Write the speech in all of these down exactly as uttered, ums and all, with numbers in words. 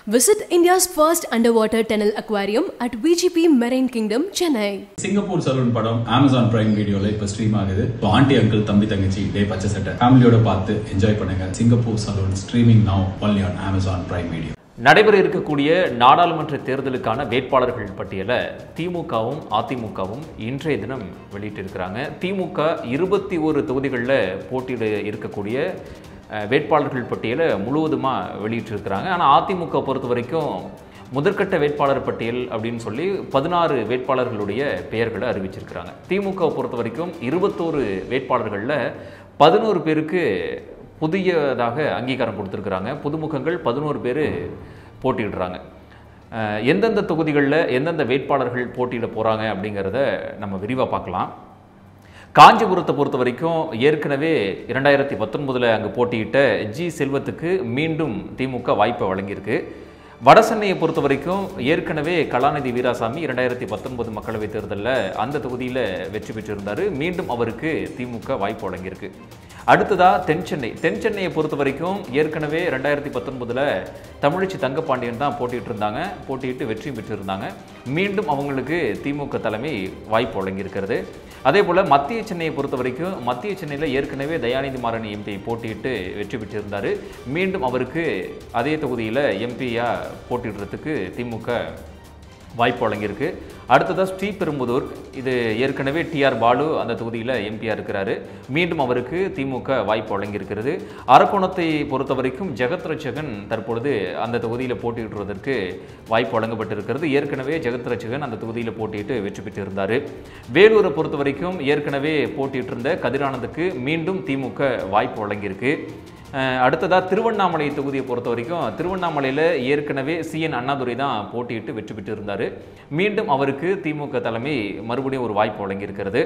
Visit India's first underwater tunnel aquarium at V G P Marine Kingdom, Chennai. Singapore Saloon படம் Amazon Prime Videoல இப்ப stream ஆகுது. Aunty uncle தம்பி தங்கச்சி டே பச்சை சட்டை ஃபேமிலியோட பார்த்து என்ஜாய் பண்ணுங்க. Singapore Saloon streaming now only on Amazon Prime Video. நடைபெற இருக்கக்கூடிய நாடாளுமன்ற தேர்தலுக்கான வேட்பாளர்கள் பட்டியலை திமுகவும் அதிமுகவும் இன்றைய தினம் வெளியிட்டிருக்கிறாங்க. திமுக இருபத்தி ஒரு தொகுதிகளில் போட்டியிட இருக்கக்கூடிய வேட்பாளர்கள் பட்டியலை முழுவதுமாக வெளியிட்டிருக்கிறாங்க. ஆனால் அதிமுக பொறுத்த வரைக்கும் முதற்கட்ட வேட்பாளர் பட்டியல் அப்படின்னு சொல்லி பதினாறு வேட்பாளர்களுடைய பெயர்களை அறிவிச்சிருக்கிறாங்க. திமுக பொறுத்த வரைக்கும் இருபத்தோரு வேட்பாளர்களில் பதினோரு பேருக்கு புதியதாக அங்கீகாரம் கொடுத்துருக்குறாங்க. புதுமுகங்கள் பதினோரு பேர் போட்டியிடுறாங்க. எந்தெந்த தொகுதிகளில் எந்தெந்த வேட்பாளர்கள் போட்டியிட போகிறாங்க அப்படிங்கிறத நம்ம விரிவாக பார்க்கலாம். காஞ்சிபுரத்தை பொறுத்த வரைக்கும் ஏற்கனவே இரண்டாயிரத்தி பத்தொன்பதில் அங்கே போட்டியிட்ட ஜி செல்வத்துக்கு மீண்டும் திமுக வாய்ப்பை வழங்கியிருக்கு. வடசென்னையை பொறுத்த வரைக்கும் ஏற்கனவே கலாநிதி வீராசாமி இரண்டாயிரத்தி பத்தொன்பது மக்களவைத் தேர்தலில் அந்த தொகுதியில் வெற்றி பெற்றிருந்தார். மீண்டும் அவருக்கு திமுக வாய்ப்பு வழங்கியிருக்கு. அடுத்ததாக தென் சென்னை தென் சென்னையை பொறுத்த வரைக்கும் ஏற்கனவே ரெண்டாயிரத்தி பத்தொன்பதில் தமிழச்சி தங்கப்பாண்டியன் தான் போட்டிட்டு இருந்தாங்க. போட்டியிட்டு வெற்றி பெற்றிருந்தாங்க. மீண்டும் அவங்களுக்கு திமுக தலைமை வாய்ப்பு வழங்கியிருக்கிறது. அதே போல் மத்திய சென்னையை பொறுத்த வரைக்கும் மத்திய சென்னையில் ஏற்கனவே தயாநிதி மாறன் எம்பி போட்டியிட்டு வெற்றி பெற்றிருந்தார். மீண்டும் அவருக்கு அதே தொகுதியில் எம்பியாக போட்டியிடுறதுக்கு திமுக வாய்ப்பு வழங்கியிருக்கு. அடுத்ததாக ஸ்ரீபெரும்புதூர், இது ஏற்கனவே டிஆர் பாலு அந்த தொகுதியில் எம்பியாக இருக்கிறாரு. மீண்டும் அவருக்கு திமுக வாய்ப்பு வழங்கியிருக்கிறது. அரக்கோணத்தை பொறுத்த வரைக்கும் ஜெகத் ரட்சகன் தற்பொழுது அந்த தொகுதியில் போட்டியிடுவதற்கு வாய்ப்பு வழங்கப்பட்டிருக்கிறது. ஏற்கனவே ஜெகத் ரட்சகன் அந்த தொகுதியில் போட்டியிட்டு வெற்றி பெற்றிருந்தார். வேலூரை பொறுத்த வரைக்கும் ஏற்கனவே போட்டியிட்டு இருந்த கதிரானந்துக்கு மீண்டும் திமுக வாய்ப்பு வழங்கியிருக்கு. அடுத்ததாக திருவண்ணாமலை தொகுதியை பொறுத்த வரைக்கும் திருவண்ணாமலையில் ஏற்கனவே சி என் அண்ணாதுரை தான் போட்டியிட்டு வெற்றி பெற்றிருந்தார். மீண்டும் அவருக்கு திமுக தலைமை மறுபடியும் ஒரு வாய்ப்பு வழங்கியிருக்கிறது.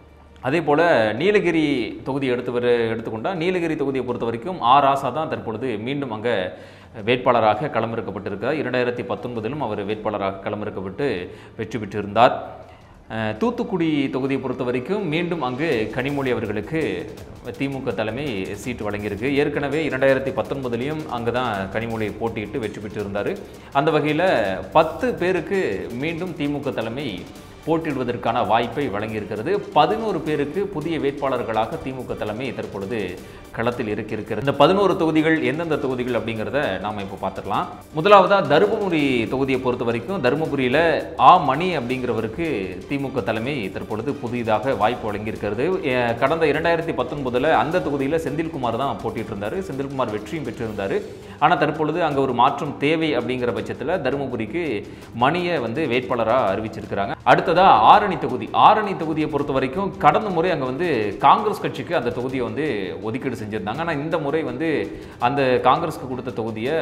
அதே போல் நீலகிரி தொகுதியை எடுத்து வர எடுத்துக்கொண்டால் நீலகிரி தொகுதியை பொறுத்த வரைக்கும் ஆர் ராசா தான் தற்பொழுது மீண்டும் அங்கே வேட்பாளராக களமிறக்கப்பட்டிருக்கிறார். இரண்டாயிரத்தி பத்தொன்பதிலும் அவர் வேட்பாளராக களமிறக்கப்பட்டு வெற்றி பெற்றிருந்தார். தூத்துக்குடி தொகுதியை பொறுத்த வரைக்கும் மீண்டும் அங்கு கனிமொழி அவர்களுக்கு திமுக தலைமை சீட்டு வழங்கியிருக்கு. ஏற்கனவே இரண்டாயிரத்தி பத்தொன்பதுலேயும் அங்கே தான் கனிமொழி போட்டியிட்டு வெற்றி பெற்றிருந்தார். அந்த வகையில் பத்து பேருக்கு மீண்டும் திமுக தலைமை போட்டியிடுவதற்கான வாய்ப்பை வழங்கியிருக்கிறது. பதினோரு பேருக்கு புதிய வேட்பாளர்களாக திமுக தலைமை தற்பொழுது களத்தில் இருக்கிறது. இந்த பதினோரு தொகுதிகள் எந்தெந்த தொகுதிகள் அப்படிங்கிறத நாம் இப்போ பார்த்துக்கலாம். முதலாவதாக தருமபுரி தொகுதியை பொறுத்த வரைக்கும் தருமபுரியில் ஆ மணி அப்படிங்கிறவருக்கு திமுக தலைமை தற்பொழுது புதிதாக வாய்ப்பு வழங்கியிருக்கிறது. கடந்த இரண்டாயிரத்தி பத்தொன்பதில் அந்த தொகுதியில் செந்தில்குமார் தான் போட்டிட்டு இருந்தார். செந்தில்குமார் வெற்றியும் பெற்றிருந்தார். ஆனால் தற்பொழுது அங்கே ஒரு மாற்றம் தேவை அப்படிங்கிற பட்சத்தில் தருமபுரிக்கு மணியை வந்து வேட்பாளராக அறிவிச்சிருக்கிறாங்க. அடுத்ததாக ஆரணி தொகுதி ஆரணி தொகுதியை பொறுத்த வரைக்கும் கடந்த முறை அங்கே வந்து காங்கிரஸ் கட்சிக்கு அந்த தொகுதியை வந்து ஒதுக்கீடு செஞ்சிருந்தாங்க. ஆனால் இந்த முறை வந்து அந்த காங்கிரஸ்க்கு கொடுத்த தொகுதியை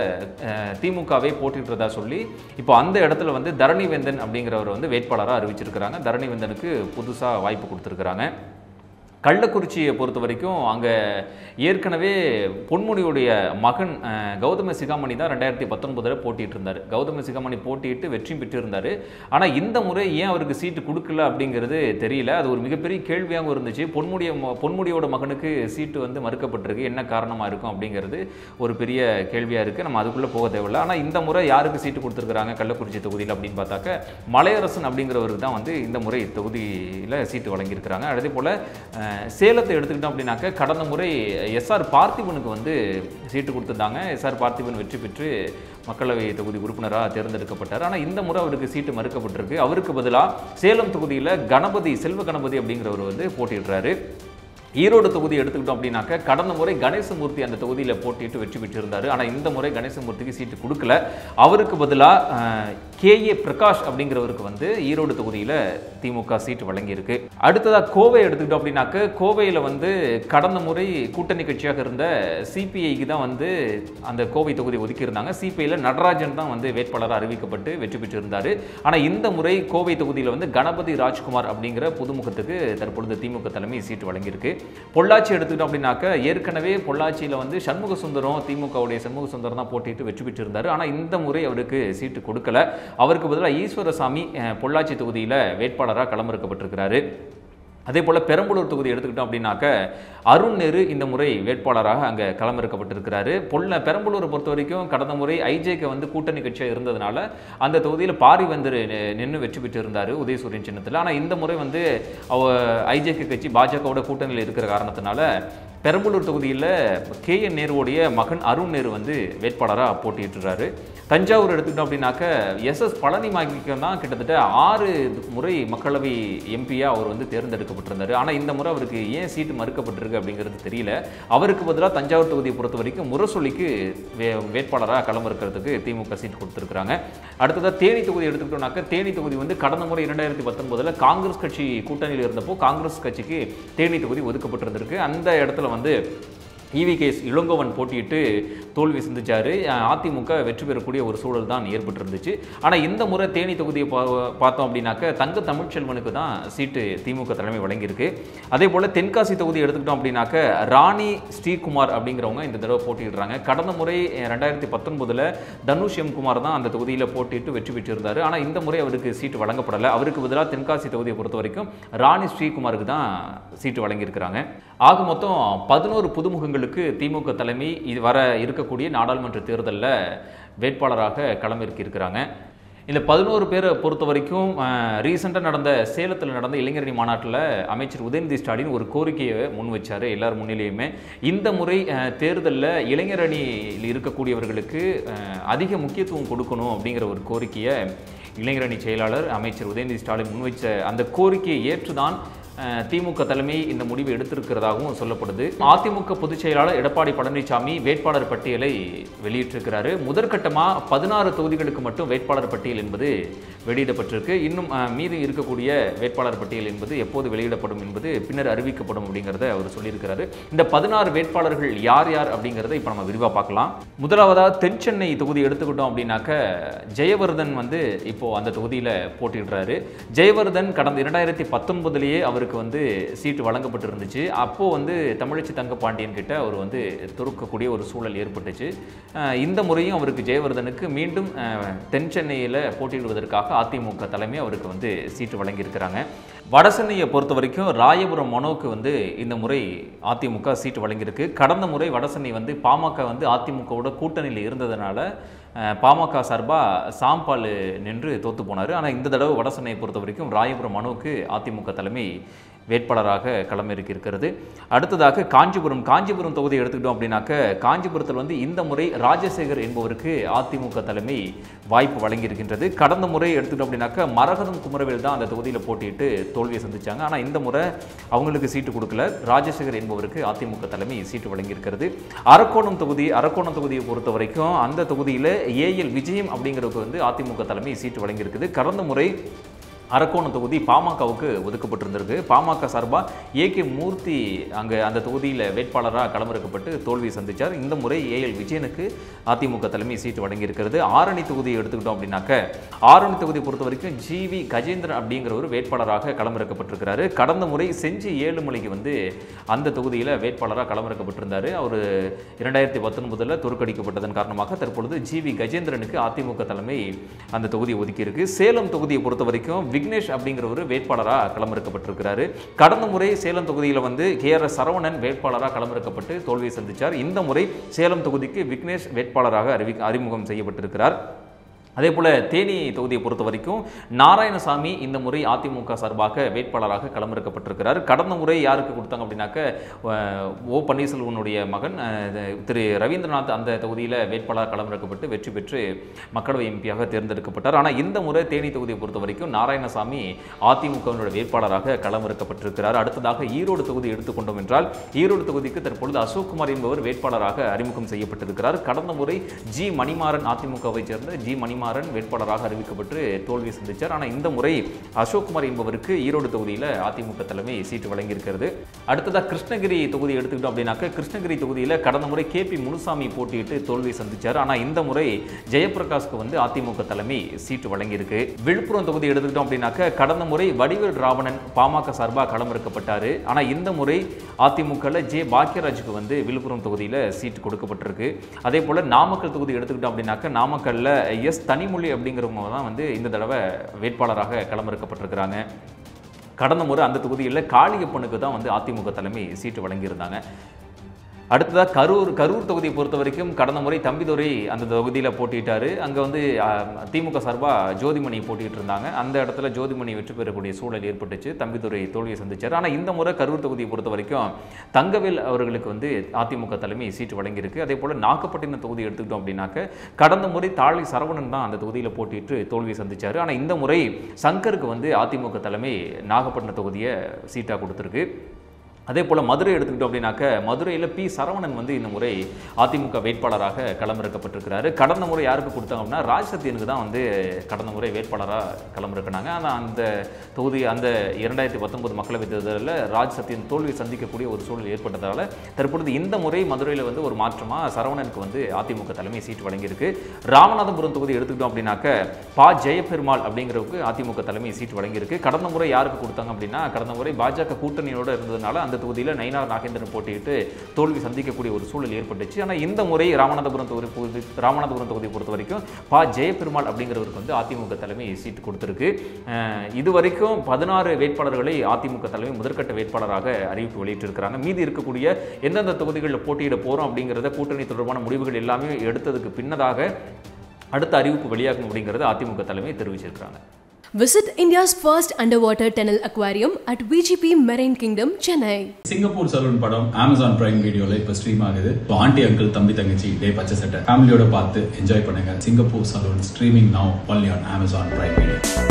திமுகவே போட்டிடுறதா சொல்லி இப்போ அந்த இடத்துல வந்து தரணிவேந்தன் அப்படிங்கிறவர் வந்து வேட்பாளராக அறிவிச்சிருக்கிறாங்க. தரணிவேந்தனுக்கு புதுசாக வாய்ப்பு கொடுத்துருக்குறாங்க. கள்ளக்குறிச்சியை பொறுத்த வரைக்கும் அங்கே ஏற்கனவே பொன்முடியுடைய மகன் கௌதம சிகாமணி தான் ரெண்டாயிரத்தி பத்தொன்பதில் போட்டிட்டு இருந்தார். கௌதம சிகாமணி போட்டியிட்டு வெற்றி பெற்றிருந்தார். ஆனால் இந்த முறை ஏன் அவருக்கு சீட்டு கொடுக்கல அப்படிங்கிறது தெரியல. அது ஒரு மிகப்பெரிய கேள்வியாகவும் இருந்துச்சு. பொன்முடிய பொன்முடியோட மகனுக்கு சீட்டு வந்து மறுக்கப்பட்டிருக்கு. என்ன காரணமாக இருக்கும் அப்படிங்கிறது ஒரு பெரிய கேள்வியாக இருக்குது. நம்ம அதுக்குள்ளே போக தேவையில்லை. ஆனால் இந்த முறை யாருக்கு சீட்டு கொடுத்துருக்குறாங்க கள்ளக்குறிச்சி தொகுதியில் அப்படின்னு பார்த்தாக்க மலையரசன் அப்படிங்கிறவருக்கு தான் வந்து இந்த முறை தொகுதியில் சீட்டு வழங்கியிருக்கிறாங்க. அதே போல் சேலத்தை எடுத்துக்கிட்டோம் அப்படின்னாக்க கடந்த முறை எஸ்ஆர் பார்த்திபனுக்கு வந்து சீட்டு கொடுத்துருந்தாங்க. எஸ்ஆர் பார்த்திபன் வெற்றி பெற்று மக்களவை தொகுதி உறுப்பினராக தேர்ந்தெடுக்கப்பட்டார். ஆனால் இந்த முறை அவருக்கு சீட்டு மறுக்கப்பட்டிருக்கு. அவருக்கு பதிலாக சேலம் தொகுதியில் கணபதி செல்வ கணபதி அப்படிங்கிறவர் வந்து போட்டிடுறாரு. ஈரோடு தொகுதி எடுத்துக்கிட்டோம் அப்படின்னாக்க கடந்த முறை கணேசமூர்த்தி அந்த தொகுதியில் போட்டிட்டு வெற்றி பெற்றிருந்தார். ஆனால் இந்த முறை கணேசமூர்த்திக்கு சீட்டு கொடுக்கல. அவருக்கு பதிலாக கே ஏ பிரகாஷ் அப்படிங்கிறவருக்கு வந்து ஈரோடு தொகுதியில் திமுக சீட்டு வழங்கியிருக்கு. அடுத்ததாக கோவை எடுத்துக்கிட்டோம் அப்படின்னாக்க கோவையில் வந்து கடந்த முறை கூட்டணி கட்சியாக இருந்த சிபிஐக்கு தான் வந்து அந்த கோவை தொகுதி ஒதுக்கியிருந்தாங்க. சிபிஐயில் நடராஜன் தான் வந்து வேட்பாளராக அறிவிக்கப்பட்டு வெற்றி பெற்றிருந்தார். ஆனால் இந்த முறை கோவை தொகுதியில் வந்து கணபதி ராஜ்குமார் அப்படிங்கிற புதுமுகத்துக்கு தற்பொழுது திமுக தலைமை சீட்டு வழங்கியிருக்கு. பொள்ளாச்சி எடுத்துக்கிட்டோம் அப்படின்னாக்க ஏற்கனவே பொள்ளாச்சியில் வந்து சண்முக சுந்தரம் திமுகவுடைய சண்முக சுந்தரம் தான் போட்டிட்டு வெற்றி பெற்றிருந்தார். ஆனால் இந்த முறை அவருக்கு சீட்டு கொடுக்கல. அவருக்கு பதிலாக ஈஸ்வரசாமி பொள்ளாச்சி தொகுதியில் வேட்பாளராக களமிறக்கப்பட்டிருக்கிறாரு. அதே போல் பெரம்பலூர் தொகுதி எடுத்துக்கிட்டோம் அப்படின்னாக்க அருண் நேரு இந்த முறை வேட்பாளராக அங்கே களமிறக்கப்பட்டிருக்கிறாரு. பொல்ல பெரம்பலூரை பொறுத்த வரைக்கும் கடந்த முறை ஐஜேக்கு வந்து கூட்டணி கட்சியாக இருந்ததுனால அந்த தொகுதியில் பாரிவேந்தர் நின்று வெற்றி பெற்று இருந்தார் உதயசூரியன் சின்னத்தில். ஆனால் இந்த முறை வந்து அவ ஐஜேக்கு கட்சி பாஜகவோட கூட்டணியில் இருக்கிற காரணத்தினால பெரம்பலூர் தொகுதியில் கே என் நேருவோடைய மகன் அருண் நேரு வந்து வேட்பாளராக போட்டியிட்டுறாரு. தஞ்சாவூர் எடுத்துக்கிட்டோம் அப்படின்னாக்க எஸ் எஸ் பழனி மாணிக்கம் தான் கிட்டத்தட்ட ஆறு முறை மக்களவை எம்பியாக அவர் வந்து தேர்ந்தெடுக்கப்பட்டிருந்தார். ஆனால் இந்த முறை அவருக்கு ஏன் சீட்டு மறுக்கப்பட்டிருக்கு அப்படிங்கிறது தெரியல. அவருக்கு பதிலாக தஞ்சாவூர் தொகுதியை பொறுத்த வரைக்கும் முரசொலிக்கு வே வேட்பாளராக களமிறக்கிறதுக்கு திமுக சீட் கொடுத்துருக்குறாங்க. அடுத்ததாக தேனி தொகுதி எடுத்துக்கிட்டோம்னாக்க தேனி தொகுதி வந்து கடந்த முறை இரண்டாயிரத்தி பத்தொன்பதில் காங்கிரஸ் கட்சி கூட்டணியில் இருந்தப்போ காங்கிரஸ் கட்சிக்கு தேனி தொகுதி ஒதுக்கப்பட்டிருந்திருக்கு. அந்த இடத்துல வந்து ஈவி கேஸ் இளங்கோவன் போட்டியிட்டு தோல்வி சந்திச்சார். அதிமுக வெற்றி பெறக்கூடிய ஒரு சூழல் தான் ஏற்பட்டிருந்துச்சு. ஆனால் இந்த முறை தேனி தொகுதியை பா பார்த்தோம் அப்படின்னாக்க தங்க தமிழ்ச்செல்வனுக்கு தான் சீட்டு திமுக தலைமை வழங்கியிருக்கு. அதே போல் தென்காசி தொகுதி எடுத்துக்கிட்டோம் அப்படின்னாக்க ராணி ஸ்ரீகுமார் அப்படிங்கிறவங்க இந்த தடவை போட்டியிடுறாங்க. கடந்த முறை ரெண்டாயிரத்தி பத்தொன்பதில் தனுஷ் எம் குமார் தான் அந்த தொகுதியில் போட்டிட்டு வெற்றி பெற்றிருந்தார். ஆனால் இந்த முறை அவருக்கு சீட்டு வழங்கப்படலை. அவருக்கு பதிலாக தென்காசி தொகுதியை பொறுத்த வரைக்கும் ராணி ஸ்ரீகுமாருக்கு தான் சீட்டு வழங்கியிருக்கிறாங்க. ஆக மொத்தம் பதினோரு புதுமுகங்களுக்கு திமுக தலைமை இது வர இருக்கக்கூடிய நாடாளுமன்ற தேர்தலில் வேட்பாளராக களமிறக்கியிருக்கிறாங்க. இந்த பதினோரு பேரை பொறுத்த வரைக்கும் ரீசெண்டாக நடந்த சேலத்தில் நடந்த இளைஞரணி மாநாட்டில் அமைச்சர் உதயநிதி ஸ்டாலின் ஒரு கோரிக்கையை முன் வச்சார் எல்லார் முன்னிலையுமே. இந்த முறை தேர்தலில் இளைஞரணியில் இருக்கக்கூடியவர்களுக்கு அதிக முக்கியத்துவம் கொடுக்கணும் அப்படிங்கிற ஒரு கோரிக்கையை இளைஞரணி செயலாளர் அமைச்சர் உதயநிதி ஸ்டாலின் முன்வைச்ச அந்த கோரிக்கையை ஏற்றுதான் திமுக தலைமை இந்த முடிவு எடுத்திருக்கிறதாகவும் சொல்லப்படுது. அதிமுக பொதுச் செயலாளர் எடப்பாடி பழனிசாமி வேட்பாளர் பட்டியலை வெளியிட்டிருக்கிறாரு. முதற்கட்டமாக பதினாறு தொகுதிகளுக்கு மட்டும் வேட்பாளர் பட்டியல் என்பது வெளியிடப்பட்டிருக்கு. இன்னும் மீது இருக்கக்கூடிய வேட்பாளர் பட்டியல் என்பது எப்போது வெளியிடப்படும் என்பது பின்னர் அறிவிக்கப்படும் அப்படிங்கிறத அவர் சொல்லியிருக்கிறாரு. இந்த பதினாறு வேட்பாளர்கள் யார் யார் அப்படிங்கிறத இப்போ நம்ம விரிவாக பார்க்கலாம். முதலாவதாக தென் சென்னை தொகுதி எடுத்துக்கிட்டோம் அப்படின்னாக்க ஜெயவர்தன் வந்து இப்போ அந்த தொகுதியில் போட்டிடுறாரு. ஜெயவர்தன் கடந்த இரண்டாயிரத்தி பத்தொன்பதுலேயே அவருக்கு வந்து சீட்டு வழங்கப்பட்டிருந்துச்சு. அப்போது வந்து தமிழச்சி தங்கப்பாண்டியன் கிட்ட அவர் வந்து தொடுக்கக்கூடிய ஒரு சூழல் ஏற்பட்டுச்சு. இந்த முறையும் அவருக்கு ஜெயவர்தனுக்கு மீண்டும் தென் சென்னையில் போட்டியிடுவதற்காக அதிமுக தலைமை அவருக்கு வந்து சீட்டு வழங்கியிருக்கிறாங்க. வடசென்னையை பொறுத்த வரைக்கும் ராயபுரம் மனோவுக்கு வந்து இந்த முறை அதிமுக சீட்டு வழங்கியிருக்கு. கடந்த முறை வடசென்னை வந்து பாமக வந்து அதிமுகவோட கூட்டணியில் இருந்ததுனால பாமக சார்பாக சாம்பால் நின்று தோற்று போனார். ஆனால் இந்த தடவை வடசென்னையை பொறுத்த வரைக்கும் ராயபுரம் மனோவுக்கு அதிமுக தலைமை வேட்பாளராக களமிறக்கி இருக்கிறது. அடுத்ததாக காஞ்சிபுரம் காஞ்சிபுரம் தொகுதியை எடுத்துக்கிட்டோம் அப்படின்னாக்க காஞ்சிபுரத்தில் வந்து இந்த முறை ராஜசேகர் என்பவருக்கு அதிமுக தலைமை வாய்ப்பு வழங்கியிருக்கின்றது. கடந்த முறை எடுத்துக்கிட்டோம் அப்படின்னாக்க மரகதம் குமரவேல் தான் அந்த தொகுதியில் போட்டியிட்டு தோல்வியை சந்திச்சாங்க. ஆனால் இந்த முறை அவங்களுக்கு சீட்டு கொடுக்கல. ராஜசேகர் என்பவருக்கு அதிமுக தலைமை சீட்டு வழங்கியிருக்கிறது. அரக்கோணம் தொகுதி அரக்கோணம் தொகுதியை பொறுத்த வரைக்கும் அந்த தொகுதியில் ஏஎல் விஜயம் அப்படிங்கிறதுக்கு வந்து அதிமுக தலைமை சீட்டு வழங்கியிருக்குது. கடந்த முறை அரக்கோணம் தொகுதி பாமகவுக்கு ஒதுக்கப்பட்டிருந்திருக்கு. பாமக சார்பாக ஏ கே மூர்த்தி அங்கே அந்த தொகுதியில் வேட்பாளராக களமிறக்கப்பட்டு தோல்வியை சந்தித்தார். இந்த முறை ஏஎல் விஜயனுக்கு அதிமுக தலைமை சீட்டு வழங்கியிருக்கிறது. ஆரணி தொகுதியை எடுத்துக்கிட்டோம் அப்படின்னாக்க ஆரணி தொகுதியை பொறுத்த வரைக்கும் ஜி வி கஜேந்திரன் அப்படிங்கிற ஒரு வேட்பாளராக களமிறக்கப்பட்டிருக்கிறாரு. கடந்த முறை செஞ்சி ஏழுமலைக்கு வந்து அந்த தொகுதியில் வேட்பாளராக களமிறக்கப்பட்டிருந்தார். அவர் இரண்டாயிரத்தி பத்தொன்பதில் தோற்கடிக்கப்பட்டதன் காரணமாக தற்பொழுது ஜி வி கஜேந்திரனுக்கு அதிமுக தலைமை அந்த தொகுதியை ஒதுக்கியிருக்கு. சேலம் தொகுதியை பொறுத்த வரைக்கும் விக்னேஷ் அப்படிங்கிற ஒரு வேட்பாளராக களமிறக்கப்பட்டிருக்கிறாரு. கடந்த முறை சேலம் தொகுதியில் வந்து கே ஆர் எஸ் சரவணன் வேட்பாளராக களமிறக்கப்பட்டு தோல்வியை சந்தித்தார். இந்த முறை சேலம் தொகுதிக்கு விக்னேஷ் வேட்பாளராக அறிவி அறிமுகம் செய்யப்பட்டிருக்கிறார். அதே போல் தேனி தொகுதியை பொறுத்த வரைக்கும் நாராயணசாமி இந்த முறை அதிமுக சார்பாக வேட்பாளராக களமிறக்கப்பட்டிருக்கிறார். கடந்த முறை யாருக்கு கொடுத்தாங்க அப்படின்னாக்க ஓ பன்னீர்செல்வனுடைய மகன் திரு ரவீந்திரநாத் அந்த தொகுதியில் வேட்பாளராக களமிறக்கப்பட்டு வெற்றி பெற்று மக்களவை எம்பியாக தேர்ந்தெடுக்கப்பட்டார். ஆனால் இந்த முறை தேனி தொகுதியை பொறுத்த வரைக்கும் நாராயணசாமி அதிமுகவினுடைய வேட்பாளராக களமிறக்கப்பட்டிருக்கிறார். அடுத்ததாக ஈரோடு தொகுதி எடுத்துக்கொண்டோம் என்றால் ஈரோடு தொகுதிக்கு தற்பொழுது அசோக்குமார் என்பவர் வேட்பாளராக அறிமுகம் செய்யப்பட்டிருக்கிறார். கடந்த முறை ஜி மணிமாறன் அதிமுகவை சேர்ந்த ஜி மணிமாறன் வேட்பாளராக அறிவிக்கப்பட்டு தோல்வி சந்தித்தார். ஆனால் இந்த முறை அசோக்குமார் என்பவருக்கு ஈரோடு தொகுதியில் அதிமுக தலைமை சீட்டு வழங்கியிருக்கிறது. அடுத்ததாக கிருஷ்ணகிரி தொகுதி எடுத்துக்கிட்டோம் அப்படின்னாக்க கிருஷ்ணகிரி தொகுதியில் கடந்த முறை கே பி முனுசாமி போட்டியிட்டு தோல்வி சந்தித்தார். ஆனால் இந்த முறை ஜெயபிரகாஷ்க்கு வந்து அதிமுக தலைமை சீட்டு வழங்கியிருக்கு. விழுப்புரம் தொகுதி எடுத்துக்கிட்டோம் அப்படின்னாக்க கடந்த முறை வடிவேல் ராவணன் பாமக சார்பாக களமிறக்கப்பட்டார். ஆனால் இந்த முறை அதிமுகவில் ஜே பாக்கியராஜுக்கு வந்து விழுப்புரம் தொகுதியில் சீட்டு கொடுக்கப்பட்டிருக்கு. அதே போல் நாமக்கல் தொகுதி எடுத்துக்கிட்டோம் அப்படின்னாக்க நாமக்கல்ல எஸ் தனிமொழி அப்படிங்கிறவங்க தான் வந்து இந்த தடவை வேட்பாளராக களமிறக்கப்பட்டிருக்கிறாங்க. கடந்த முறை அந்த தொகுதியில் காளியப்பனுக்கு தான் வந்து அதிமுக தலைமை சீட்டு வழங்கியிருந்தாங்க. அடுத்ததாக கரூர் கரூர் தொகுதியை பொறுத்த வரைக்கும் கடந்த முறை தம்பிதுரை அந்த தொகுதியில் போட்டிட்டாரு. அங்கே வந்து திமுக சார்பாக ஜோதிமணி போட்டிட்டு இருந்தாங்க. அந்த இடத்துல ஜோதிமணி வெற்றி பெறக்கூடிய சூழல் ஏற்பட்டுச்சு. தம்பிதுரை தோல்வியை சந்திச்சார். ஆனால் இந்த முறை கரூர் தொகுதியை பொறுத்த வரைக்கும் தங்கவேல் அவர்களுக்கு வந்து அதிமுக தலைமை சீட்டு வழங்கியிருக்கு. அதே போல் நாகப்பட்டினம் தொகுதி எடுத்துக்கிட்டோம் அப்படின்னாக்க கடந்த முறை தாழை சரவணன் தான் அந்த தொகுதியில் போட்டிட்டு தோல்வியை சந்திச்சார். ஆனால் இந்த முறை சங்கருக்கு வந்து அதிமுக தலைமை நாகப்பட்டினம் தொகுதியை சீட்டாக கொடுத்துருக்கு. அதே போல் மதுரை எடுத்துக்கிட்டோம் அப்படின்னாக்க மதுரையில் பி சரவணன் வந்து இந்த முறை அதிமுக வேட்பாளராக களமிறக்கப்பட்டிருக்கிறாரு. கடந்த முறை யாருக்கு கொடுத்தாங்க அப்படின்னா ராஜ் சத்தியனுக்கு தான் வந்து கடந்த முறை வேட்பாளராக களமிறக்கினாங்க. ஆனால் அந்த தொகுதி அந்த இரண்டாயிரத்தி பத்தொன்பது மக்களவைத் தேர்தலில் ராஜ் சத்தியன் தோல்வி சந்திக்கக்கூடிய ஒரு சூழல் ஏற்பட்டதால் தற்பொழுது இந்த முறை மதுரையில் வந்து ஒரு மாற்றமாக சரவணனுக்கு வந்து அதிமுக தலைமை சீட்டு வழங்கியிருக்கு. ராமநாதபுரம் தொகுதி எடுத்துக்கிட்டோம் அப்படின்னாக்க பா ஜெயபெருமாள் அப்படிங்கிறவுக்கு அதிமுக தலைமை சீட்டு வழங்கியிருக்கு. கடந்த முறை யாருக்கு கொடுத்தாங்க அப்படின்னா கடந்த முறை பாஜக கூட்டணியோடு இருந்ததுனால அந்த தொகுதியில் நயினார் நாகேந்திரன் போட்டியிட்டு தோல்வி சந்திக்கக்கூடிய ஒரு சூழல் ஏற்பட்டுச்சு. ஆனால் இந்த முறை ராமநாதபுரம் தொகுதி ராமநாதபுரம் தொகுதியை பொறுத்த வரைக்கும் பா ஜெயபெருமாள் அப்படிங்கிறவருக்கு வந்து அதிமுக தலைமை சீட்டு கொடுத்துருக்கு. இது வரைக்கும் பதினாறு வேட்பாளர்களை அதிமுக தலைமை முதற்கட்ட வேட்பாளராக அறிவிப்பு வெளியிட்டிருக்கிறாங்க. மீதி இருக்கக்கூடிய எந்தெந்த தொகுதிகளில் போட்டியிட போகிறோம் அப்படிங்கிறத கூட்டணி தொடர்பான முடிவுகள் எல்லாமே எடுத்ததுக்கு பின்னதாக அடுத்த அறிவிப்பு வெளியாகும் அப்படிங்கிறது அதிமுக தலைமை தெரிவிச்சிருக்கிறாங்க. Visit India's first underwater tunnel aquarium at V G P Marine Kingdom, Chennai. Singapore saloon படம் Amazon Prime வீடியோல இப்ப ஸ்ட்ரீம் ஆகுது. ஆண்டி அங்கிள் தம்பி தங்கச்சி டே பச்சை சட்டை ஃபேமிலியோட பார்த்து என்ஜாய் பண்ணுங்க. Singapore saloon streaming now only on Amazon Prime Video.